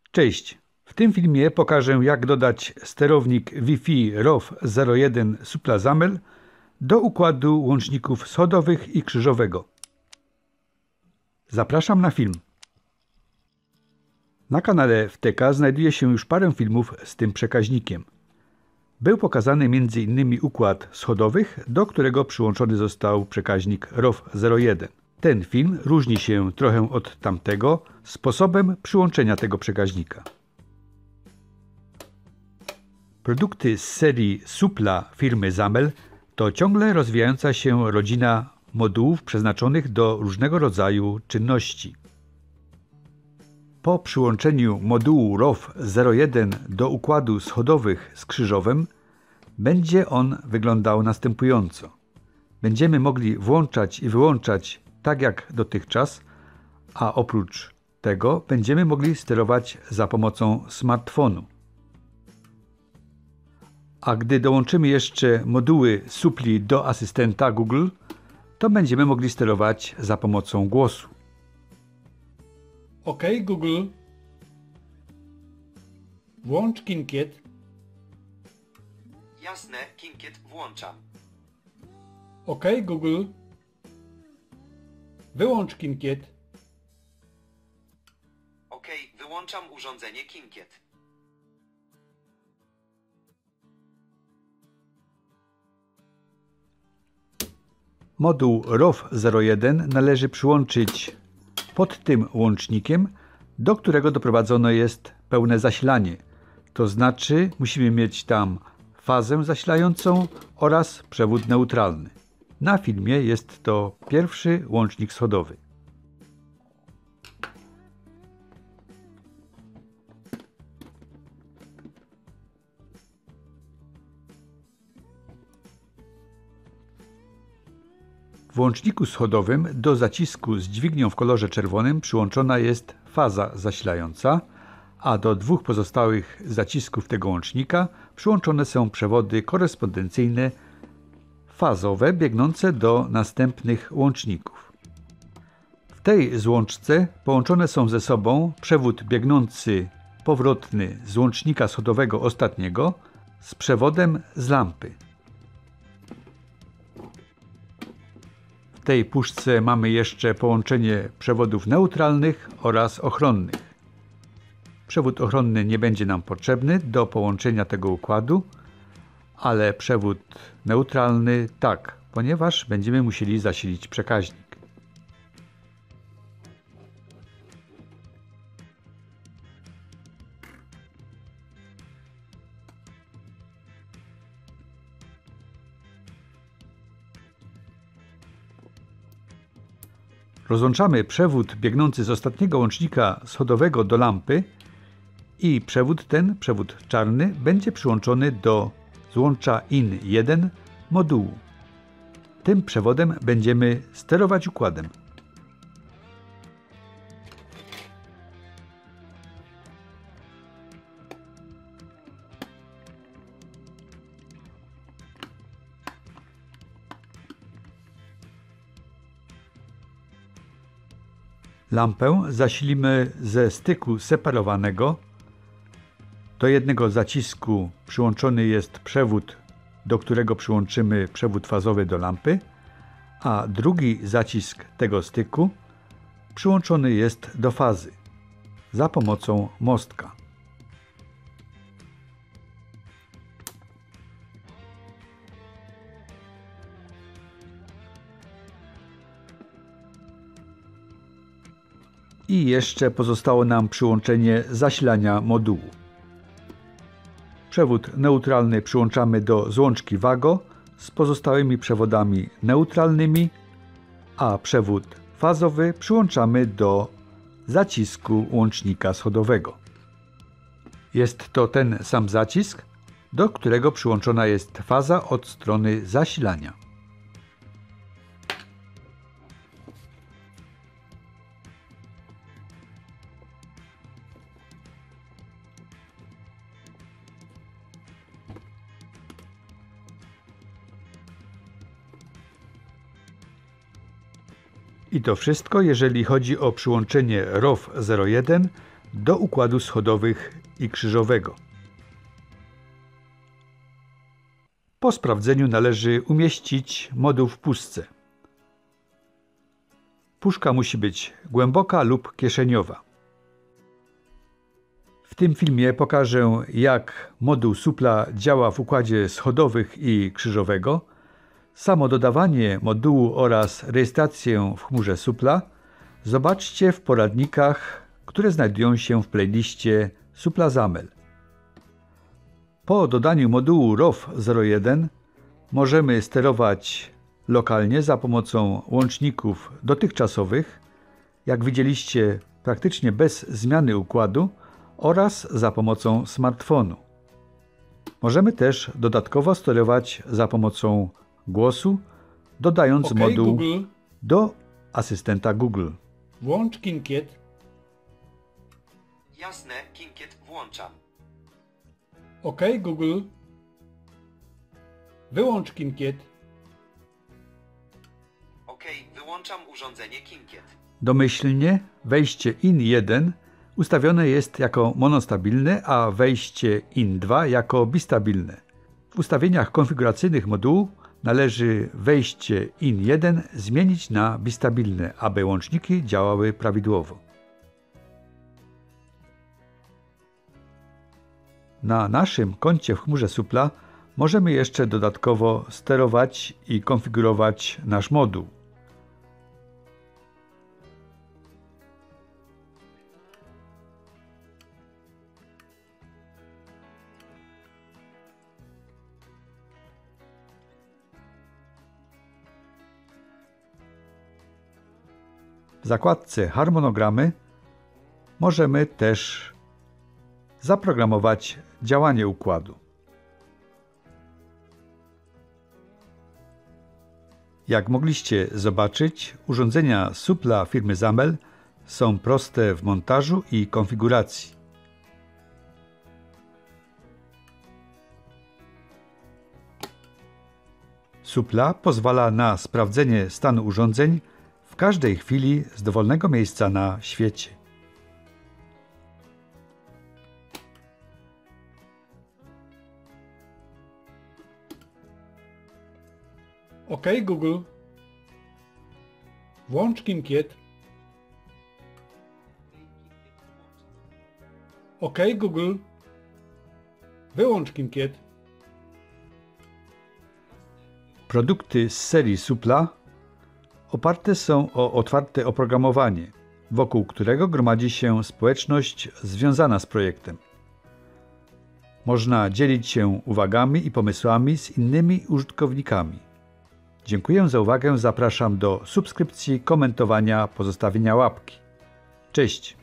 Cześć! W tym filmie pokażę, jak dodać sterownik Wi-Fi ROV 01 Supla Zamel do układu łączników schodowych i krzyżowego. Zapraszam na film. Na kanale WTK znajduje się już parę filmów z tym przekaźnikiem. Był pokazany m.in. układ schodowych, do którego przyłączony został przekaźnik ROV 01. Ten film różni się trochę od tamtego sposobem przyłączenia tego przekaźnika. Produkty z serii Supla firmy Zamel to ciągle rozwijająca się rodzina modułów przeznaczonych do różnego rodzaju czynności. Po przyłączeniu modułu ROV 01 do układu schodowych z krzyżowym będzie on wyglądał następująco. Będziemy mogli włączać i wyłączać tak jak dotychczas, a oprócz tego będziemy mogli sterować za pomocą smartfonu. A gdy dołączymy jeszcze moduły supli do asystenta Google, to będziemy mogli sterować za pomocą głosu. OK Google, włącz Kinkiet. Jasne, Kinkiet włączam. OK Google, wyłącz Kinkiet. OK, wyłączam urządzenie Kinkiet. Moduł ROV 01 należy przyłączyć pod tym łącznikiem, do którego doprowadzone jest pełne zasilanie. To znaczy musimy mieć tam fazę zasilającą oraz przewód neutralny. Na filmie jest to pierwszy łącznik schodowy. W łączniku schodowym do zacisku z dźwignią w kolorze czerwonym przyłączona jest faza zasilająca, a do dwóch pozostałych zacisków tego łącznika przyłączone są przewody korespondencyjne fazowe biegnące do następnych łączników. W tej złączce połączone są ze sobą przewód biegnący powrotny z łącznika schodowego ostatniego z przewodem z lampy. W tej puszce mamy jeszcze połączenie przewodów neutralnych oraz ochronnych. Przewód ochronny nie będzie nam potrzebny do połączenia tego układu, ale przewód neutralny tak, ponieważ będziemy musieli zasilić przekaźnik. Rozłączamy przewód biegnący z ostatniego łącznika schodowego do lampy i przewód ten, przewód czarny, będzie przyłączony do złącza IN1 modułu. Tym przewodem będziemy sterować układem. Lampę zasilimy ze styku separowanego. Do jednego zacisku przyłączony jest przewód, do którego przyłączymy przewód fazowy do lampy, a drugi zacisk tego styku przyłączony jest do fazy za pomocą mostka. I jeszcze pozostało nam przyłączenie zasilania modułu. Przewód neutralny przyłączamy do złączki WAGO z pozostałymi przewodami neutralnymi, a przewód fazowy przyłączamy do zacisku łącznika schodowego. Jest to ten sam zacisk, do którego przyłączona jest faza od strony zasilania. I to wszystko, jeżeli chodzi o przyłączenie ROV 01 do układów schodowych i krzyżowego. Po sprawdzeniu należy umieścić moduł w puszce. Puszka musi być głęboka lub kieszeniowa. W tym filmie pokażę, jak moduł supla działa w układzie schodowych i krzyżowego. Samo dodawanie modułu oraz rejestrację w chmurze supla zobaczcie w poradnikach, które znajdują się w playliście Supla Zamel. Po dodaniu modułu ROV 01 możemy sterować lokalnie za pomocą łączników dotychczasowych, jak widzieliście praktycznie bez zmiany układu, oraz za pomocą smartfonu. Możemy też dodatkowo sterować za pomocą głosu, dodając OK moduł Google, do asystenta Google. włącz KiNKiet. Jasne, KiNKiet włączam. OK Google, wyłącz KiNKiet. OK, wyłączam urządzenie KiNKiet. Domyślnie wejście IN1 ustawione jest jako monostabilne, a wejście IN2 jako bistabilne. W ustawieniach konfiguracyjnych modułu należy wejście IN1 zmienić na bistabilne, aby łączniki działały prawidłowo. Na naszym koncie w chmurze supla możemy jeszcze dodatkowo sterować i konfigurować nasz moduł. W zakładce Harmonogramy możemy też zaprogramować działanie układu. Jak mogliście zobaczyć, urządzenia supla firmy Zamel są proste w montażu i konfiguracji. Supla pozwala na sprawdzenie stanu urządzeń w każdej chwili z dowolnego miejsca na świecie. OK Google, włącz KiNKiet. OK Google, wyłącz KiNKiet. Produkty z serii supla oparte są o otwarte oprogramowanie, wokół którego gromadzi się społeczność związana z projektem. Można dzielić się uwagami i pomysłami z innymi użytkownikami. Dziękuję za uwagę, zapraszam do subskrypcji, komentowania, pozostawienia łapki. Cześć!